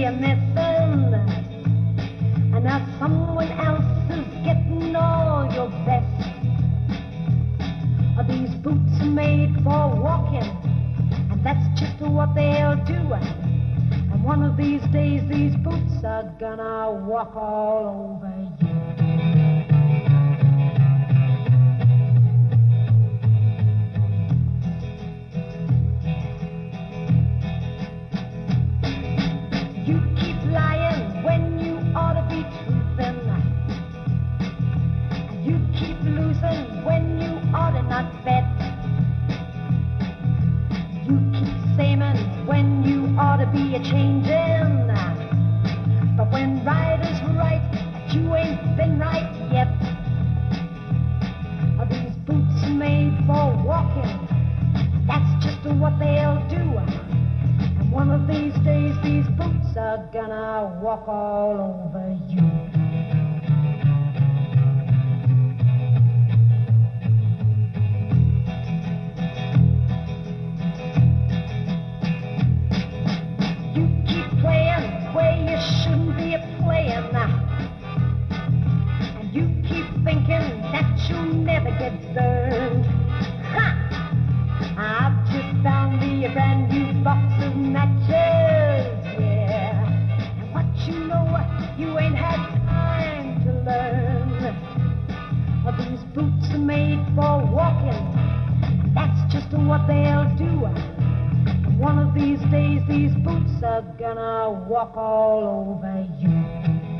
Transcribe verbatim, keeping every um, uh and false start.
be a missing, and now someone else is getting all your best. These boots are made for walking, and that's just what they'll do. And one of these days these boots are gonna walk all over you. You keep lying when you ought to be truthing, and you keep losing when you ought to not bet. You keep saying when you ought to be a changing, but when right is right, you ain't been right yet. These boots are made for walking, that's just what they'll do. And one of these days these boots are gonna walk all over you. Shouldn't be a playing, and you keep thinking that you'll never get burned. Ha! I've just found me a brand new box of matches, yeah. And what you know, you ain't had time to learn. These boots are made for walking, that's just what they'll do. One of these days these boots are gonna walk all over you.